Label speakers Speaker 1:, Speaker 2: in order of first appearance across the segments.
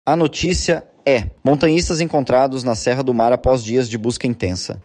Speaker 1: A notícia é: montanhistas encontrados na Serra do Mar após dias de busca intensa.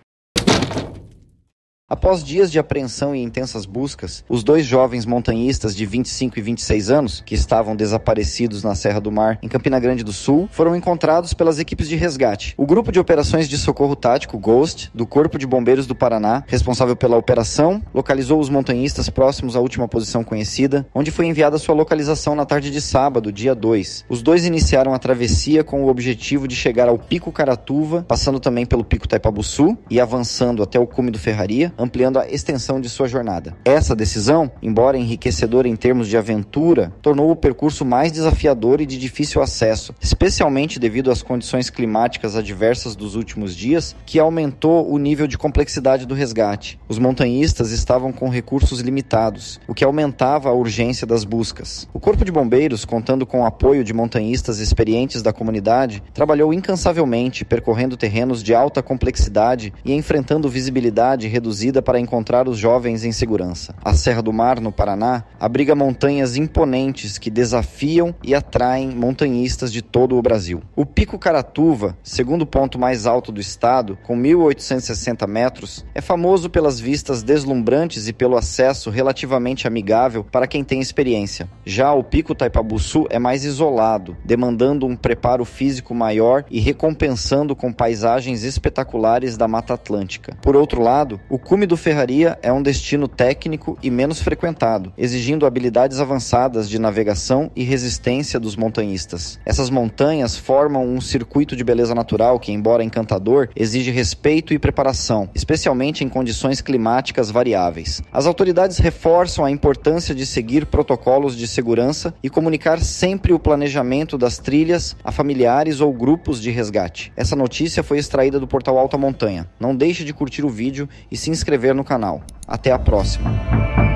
Speaker 1: Após dias de apreensão e intensas buscas, os dois jovens montanhistas de 25 e 26 anos, que estavam desaparecidos na Serra do Mar, em Campina Grande do Sul, foram encontrados pelas equipes de resgate. O Grupo de Operações de Socorro Tático, GHOST, do Corpo de Bombeiros do Paraná, responsável pela operação, localizou os montanhistas próximos à última posição conhecida, onde foi enviada sua localização na tarde de sábado, dia 2. Os dois iniciaram a travessia com o objetivo de chegar ao Pico Caratuva, passando também pelo Pico Taipabuçu e avançando até o cume do Ferraria, ampliando a extensão de sua jornada. Essa decisão, embora enriquecedora em termos de aventura, tornou o percurso mais desafiador e de difícil acesso, especialmente devido às condições climáticas adversas dos últimos dias, que aumentou o nível de complexidade do resgate. Os montanhistas estavam com recursos limitados, o que aumentava a urgência das buscas. O Corpo de Bombeiros, contando com o apoio de montanhistas experientes da comunidade, trabalhou incansavelmente, percorrendo terrenos de alta complexidade e enfrentando visibilidade reduzida para encontrar os jovens em segurança. A Serra do Mar, no Paraná, abriga montanhas imponentes que desafiam e atraem montanhistas de todo o Brasil. O Pico Caratuva, segundo ponto mais alto do estado, com 1.860 metros, é famoso pelas vistas deslumbrantes e pelo acesso relativamente amigável para quem tem experiência. Já o Pico Taipabuçu é mais isolado, demandando um preparo físico maior e recompensando com paisagens espetaculares da Mata Atlântica. Por outro lado, o cume do Ferraria é um destino técnico e menos frequentado, exigindo habilidades avançadas de navegação e resistência dos montanhistas. Essas montanhas formam um circuito de beleza natural que, embora encantador, exige respeito e preparação, especialmente em condições climáticas variáveis. As autoridades reforçam a importância de seguir protocolos de segurança e comunicar sempre o planejamento das trilhas a familiares ou grupos de resgate. Essa notícia foi extraída do portal Alta Montanha. Não deixe de curtir o vídeo e se inscrever no canal. Até a próxima!